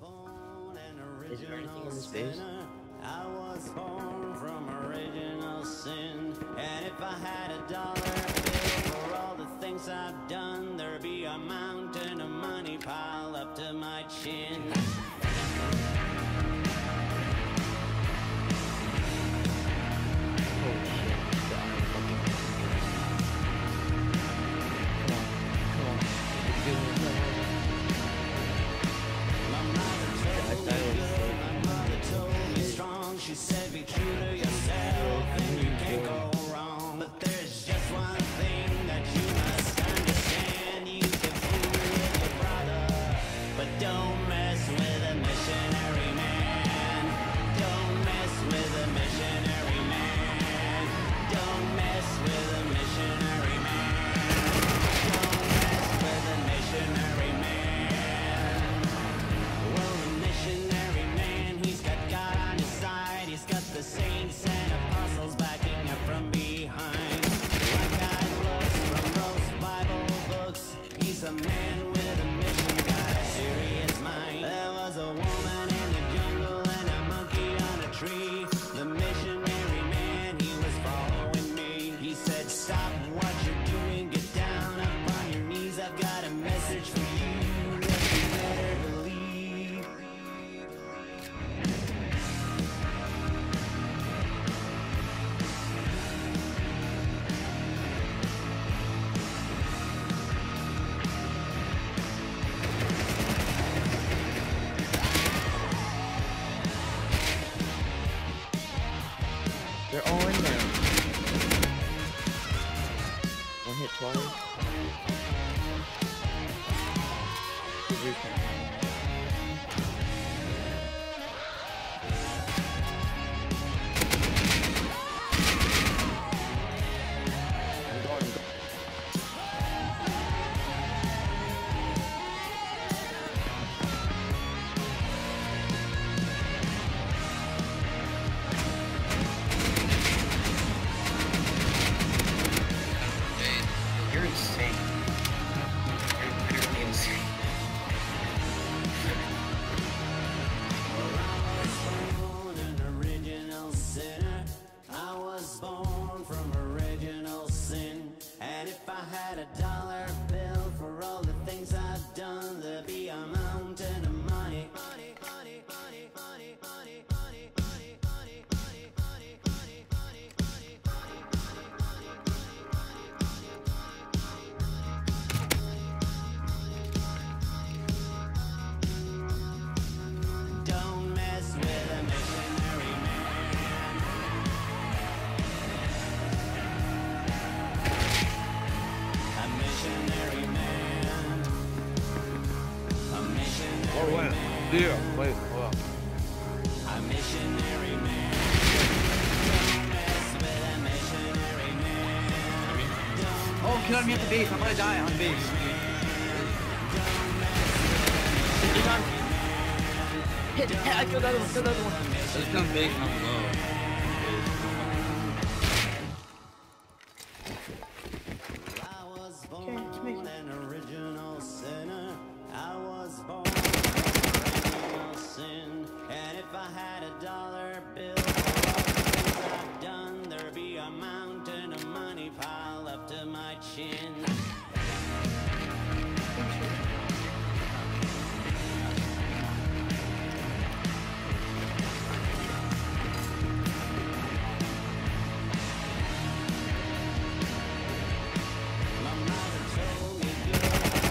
Is there anything in this base? I was born from original sin, and if I had a dollar bill for all the things I've done, there'd be a mountain of money piled up to my chin. She said be true to yourself and you can't go wrong. But there's just one thing that you must understand. You can fool with your brother, but don't mess with a missionary man. Don't mess with a missionary man. Don't mess with a missionary man. Don't mess with a missionary man. Well, the missionary man, he's got God on his side. He's got the saints and apostles backing up from behind. Like I looks from those Bible books, he's a man with a mission, got a serious mind. There was a woman in the jungle and a monkey on a tree. The missionary man, he was following me. He said, stop what you're doing, get down up on your knees. I've got a message for you that you better believe. They're all in there. One hit twice. Everything. You're insane. You're literally insane. Born an original sinner. I was born from original sin. And if I had a dollar bill for all the things I've done, there'd be a mountain of money. Don't mess with a missionary man. A missionary man. A missionary man. Yeah, wait, hold on. A missionary man. Don't mess with a missionary man. Oh, kill me at the base. I'm gonna die on base. Hit, I killed the other one, killed the other one. Let's come big and I'm low. I was born an original sinner. I was born from original sin. And if I had a dollar bill for all the things I've done, there'd be a mountain of money piled up to my chin. My mother told me good,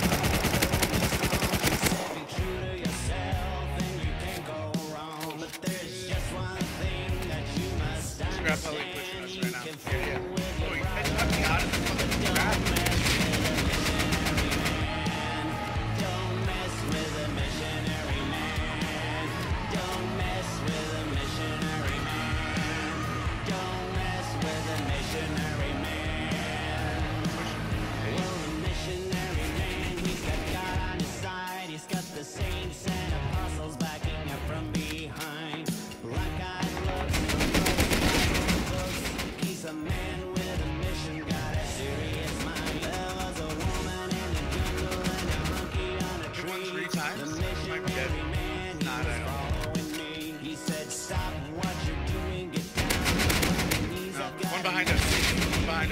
she said be true to yourself and you can't go wrong. But there's just one thing that you must understand. You can fool with your brother, but don't mess with a missionary man. Don't mess with a missionary man. Don't mess with a missionary man. Don't mess with a missionary man. Well, the missionary man, he's got God on his side. He's got the saints and apostles backing up from behind. Like I look from those Bible books, he's a man with a mission, got a serious mind. There was a woman in the jungle and a monkey on a tree. The missionary man, he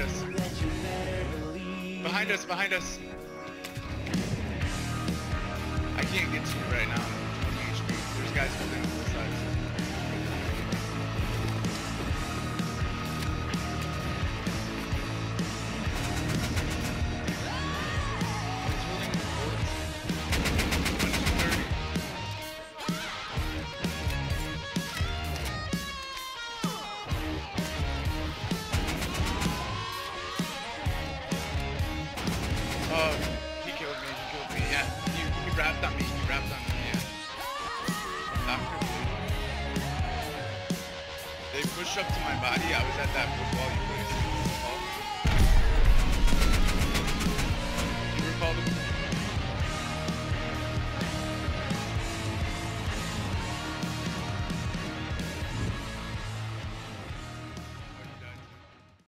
us. Behind us, behind us. I can't get to you right now. I'm HP. There's guys holding on both sides. He's holding the bullets. 130. He killed me, yeah. He wrapped on me, yeah. Doctor, they pushed up to my body, I was at that football you placed. You recall the